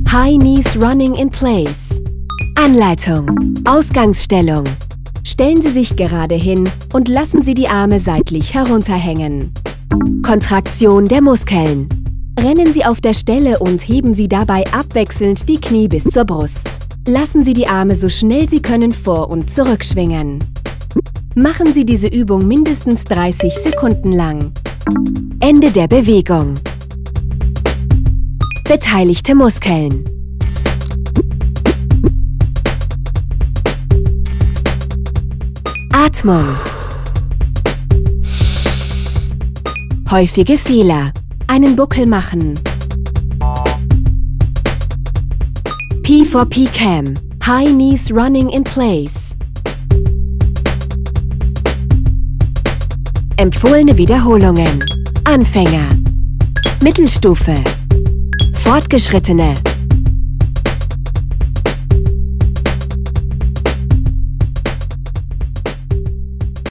High Knees Running in Place. Anleitung. Ausgangsstellung. Stellen Sie sich gerade hin und lassen Sie die Arme seitlich herunterhängen. Kontraktion der Muskeln. Rennen Sie auf der Stelle und heben Sie dabei abwechselnd die Knie bis zur Brust. Lassen Sie die Arme so schnell Sie können vor- und zurückschwingen. Machen Sie diese Übung mindestens 30 Sekunden lang. Ende der Bewegung. Beteiligte Muskeln. Atmung. Häufige Fehler. Einen Buckel machen. P4P-Cam. High Knees Running in Place. Empfohlene Wiederholungen. Anfänger. Mittelstufe. Fortgeschrittene.